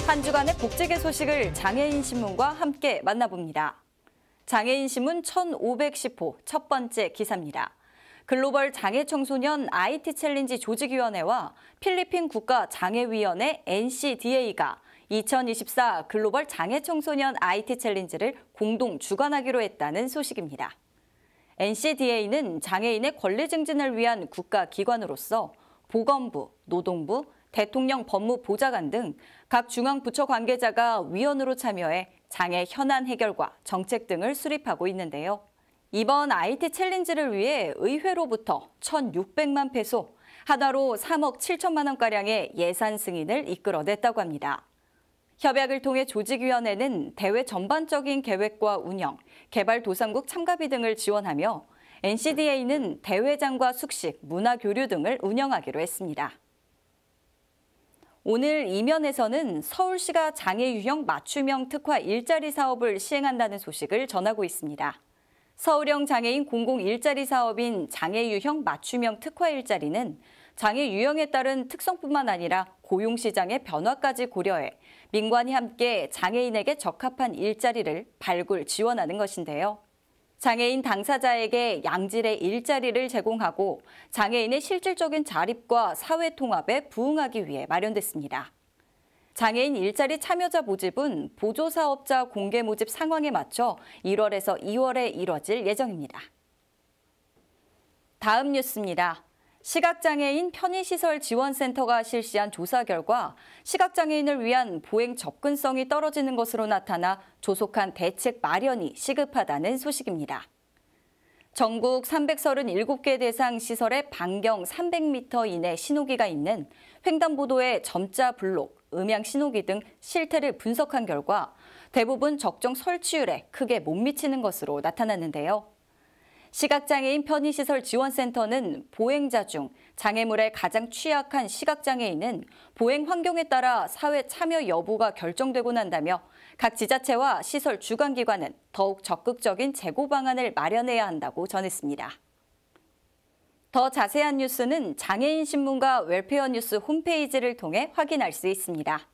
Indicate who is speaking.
Speaker 1: 한 주간의 복지계 소식을 장애인 신문과 함께 만나봅니다. 장애인 신문 1510호 첫 번째 기사입니다. 글로벌 장애청소년 IT 챌린지 조직위원회와 필리핀 국가장애위원회 NCDA가 2024 글로벌 장애청소년 IT 챌린지를 공동 주관하기로 했다는 소식입니다. NCDA는 장애인의 권리 증진을 위한 국가기관으로서 보건부, 노동부, 대통령 법무보좌관 등 각 중앙부처 관계자가 위원으로 참여해 장애 현안 해결과 정책 등을 수립하고 있는데요. 이번 IT 챌린지를 위해 의회로부터 1,600만 페소, 하나로 3억 7천만 원가량의 예산 승인을 이끌어냈다고 합니다. 협약을 통해 조직위원회는 대회 전반적인 계획과 운영, 개발도상국 참가비 등을 지원하며 NCDA는 대회장과 숙식, 문화교류 등을 운영하기로 했습니다. 오늘 이면에서는 서울시가 장애 유형 맞춤형 특화 일자리 사업을 시행한다는 소식을 전하고 있습니다. 서울형 장애인 공공 일자리 사업인 장애 유형 맞춤형 특화 일자리는 장애 유형에 따른 특성뿐만 아니라 고용 시장의 변화까지 고려해 민관이 함께 장애인에게 적합한 일자리를 발굴 지원하는 것인데요. 장애인 당사자에게 양질의 일자리를 제공하고 장애인의 실질적인 자립과 사회 통합에 부응하기 위해 마련됐습니다. 장애인 일자리 참여자 모집은 보조사업자 공개 모집 상황에 맞춰 1월에서 2월에 이뤄질 예정입니다. 다음 뉴스입니다. 시각장애인 편의시설 지원센터가 실시한 조사 결과 시각장애인을 위한 보행 접근성이 떨어지는 것으로 나타나 조속한 대책 마련이 시급하다는 소식입니다. 전국 337개 대상 시설의 반경 300m 이내 신호기가 있는 횡단보도의 점자 블록, 음향 신호기 등 실태를 분석한 결과 대부분 적정 설치율에 크게 못 미치는 것으로 나타났는데요. 시각장애인 편의시설 지원센터는 보행자 중 장애물에 가장 취약한 시각장애인은 보행 환경에 따라 사회 참여 여부가 결정되고 난다며 각 지자체와 시설 주관기관은 더욱 적극적인 재고 방안을 마련해야 한다고 전했습니다. 더 자세한 뉴스는 장애인 신문과 웰페어 뉴스 홈페이지를 통해 확인할 수 있습니다.